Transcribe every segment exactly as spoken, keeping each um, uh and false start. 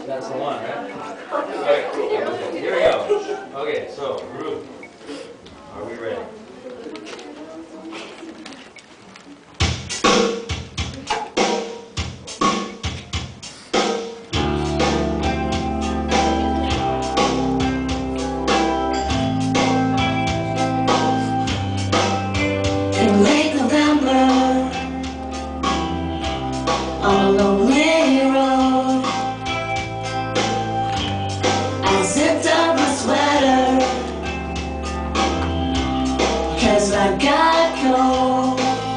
That's the one, right? Okay, here we go. Okay, so, group, are we ready? In late November, on a lonely road, I zipped up my sweater, cause I got cold.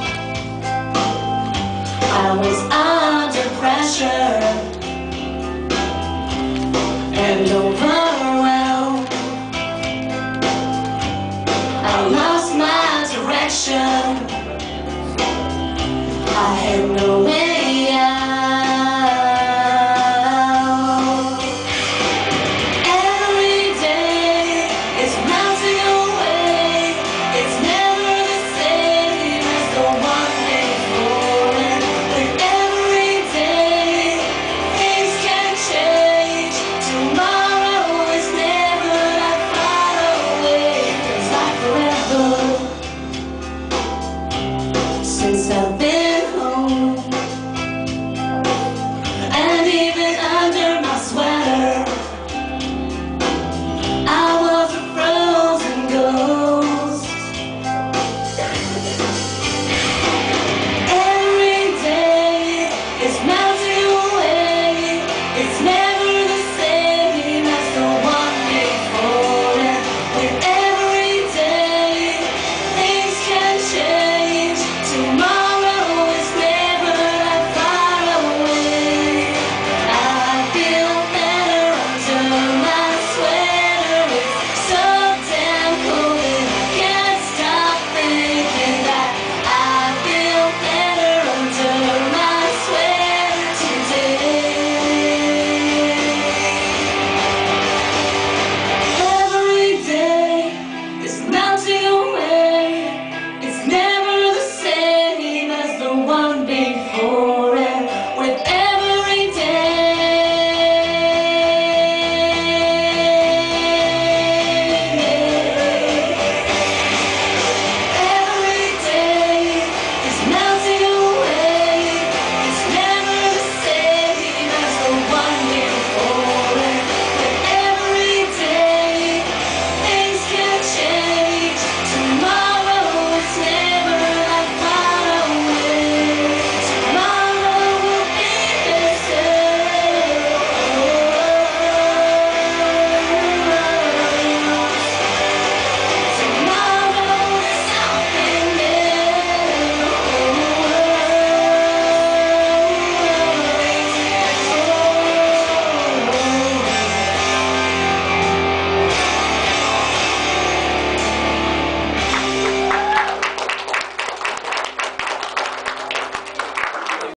I was under pressure and overwhelmed. I lost my direction. I had no